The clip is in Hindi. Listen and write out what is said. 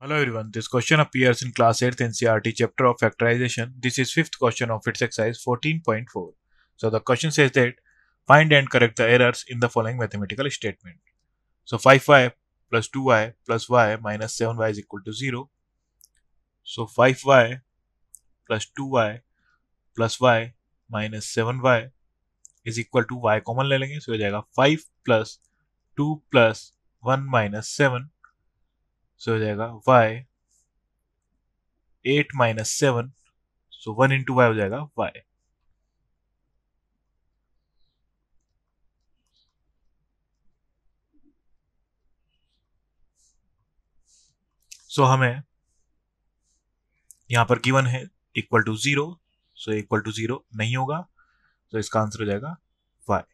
Hello everyone, this question appears in class 8th NCERT chapter of factorization. This is fifth question of its exercise 14.4. So the question says that find and correct the errors in the following mathematical statement. So 5y plus 2y plus y minus 7y is equal to 0. So 5y plus 2y plus y minus 7y is equal to y common ले लेंगे, so हो जाएगा 5 plus 2 plus 1 minus 7, so हो जाएगा y 8 minus 7, so 1 into y हो जाएगा y. सो हमें यहाँ पर गिवन है equal to 0, so equal to 0 नहीं होगा, तो इसका आंसर हो जाएगा y.